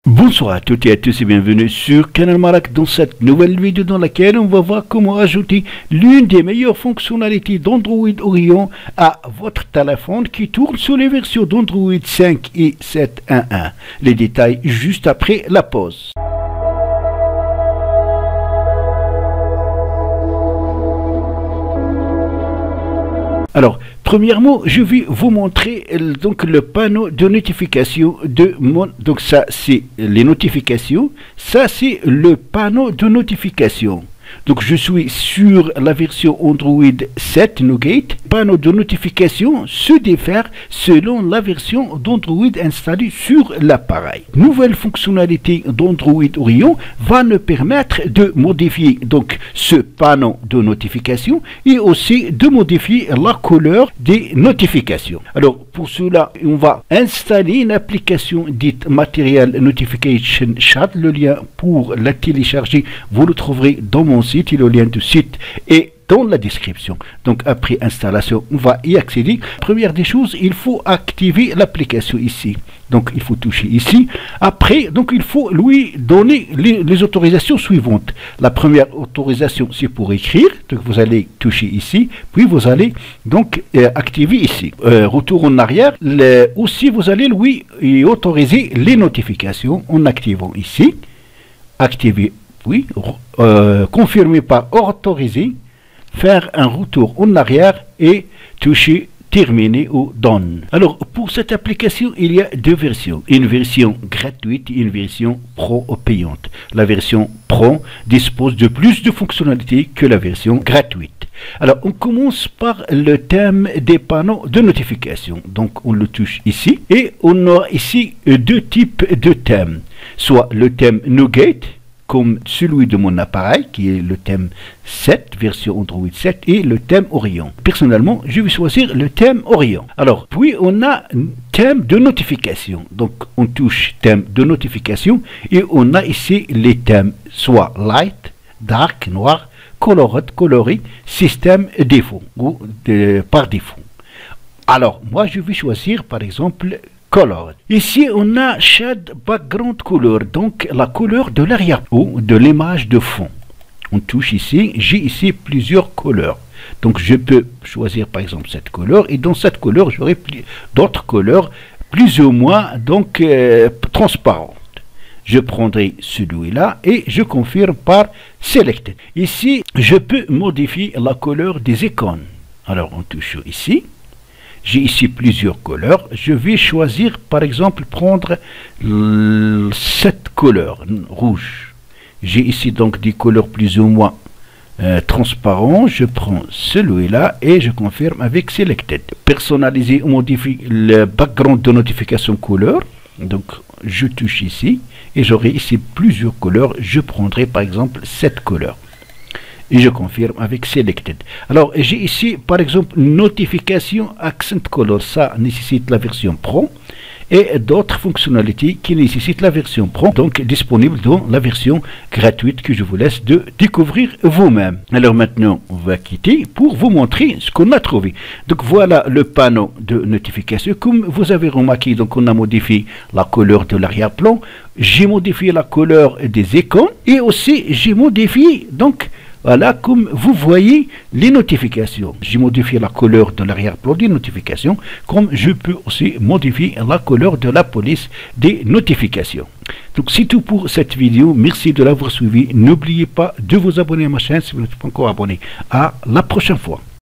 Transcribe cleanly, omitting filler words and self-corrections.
Bonsoir à toutes et à tous et bienvenue sur Canal Marac dans cette nouvelle vidéo dans laquelle on va voir comment ajouter l'une des meilleures fonctionnalités d'Android Oreo à votre téléphone qui tourne sur les versions d'Android 5 et 7.1.1. Les détails juste après la pause. Alors, premièrement, je vais vous montrer donc le panneau de notification de mon... Donc ça, c'est les notifications. Ça, c'est le panneau de notification. Donc, je suis sur la version Android 7 Nougat. Panneau de notification se diffère selon la version d'Android installée sur l'appareil. Nouvelle fonctionnalité d'Android Oreo va nous permettre de modifier donc ce panneau de notification et aussi de modifier la couleur des notifications. Alors, pour cela, on va installer une application dite Material Notification Chat. Le lien pour la télécharger, vous le trouverez dans mon site et le lien du site est dans la description. Donc après installation, on va y accéder. Première des choses, il faut activer l'application ici. Donc il faut toucher ici. Après, donc il faut lui donner les autorisations suivantes. La première autorisation, c'est pour écrire. Donc vous allez toucher ici, puis vous allez donc activer ici. Retour en arrière. Aussi, vous allez lui autoriser les notifications en activant ici. Activer, oui. Confirmer par autoriser. Faire un retour en arrière et toucher terminer ou done. Alors pour cette application il y a deux versions, une version gratuite et une version pro payante. La version pro dispose de plus de fonctionnalités que la version gratuite. Alors on commence par le thème des panneaux de notification. Donc on le touche ici et on a ici deux types de thèmes, soit le thème Nougat comme celui de mon appareil, qui est le thème 7, version Android 7, et le thème Orion. Personnellement, je vais choisir le thème Orion. Alors, puis on a un thème de notification. Donc, on touche thème de notification, et on a ici les thèmes, soit light, dark, noir, colored, coloré, système défaut, ou par défaut. Alors, moi, je vais choisir, par exemple, Color. Ici, on a Shade Background Color, donc la couleur de l'arrière ou de l'image de fond. On touche ici, j'ai ici plusieurs couleurs. Donc, je peux choisir par exemple cette couleur et dans cette couleur, j'aurai d'autres couleurs plus ou moins donc transparentes. Je prendrai celui-là et je confirme par Selected. Ici, je peux modifier la couleur des icônes. Alors, on touche ici. J'ai ici plusieurs couleurs. Je vais choisir, par exemple, prendre cette couleur, rouge. J'ai ici donc des couleurs plus ou moins transparentes. Je prends celui-là et je confirme avec Selected. Personnaliser ou modifier le background de notification couleur. Donc, je touche ici et j'aurai ici plusieurs couleurs. Je prendrai, par exemple, cette couleur. Et je confirme avec Selected. Alors, j'ai ici, par exemple, notification Accent Color. Ça nécessite la version Pro. Et d'autres fonctionnalités qui nécessitent la version Pro. Donc, disponible dans la version gratuite que je vous laisse de découvrir vous-même. Alors, maintenant, on va quitter pour vous montrer ce qu'on a trouvé. Donc, voilà le panneau de notification. Comme vous avez remarqué, donc, on a modifié la couleur de l'arrière-plan. J'ai modifié la couleur des icônes. Et aussi, j'ai modifié, donc, voilà, comme vous voyez les notifications. J'ai modifié la couleur de l'arrière-plan des notifications, comme je peux aussi modifier la couleur de la police des notifications. Donc c'est tout pour cette vidéo. Merci de l'avoir suivi. N'oubliez pas de vous abonner à ma chaîne si vous n'êtes pas encore abonné. À la prochaine fois.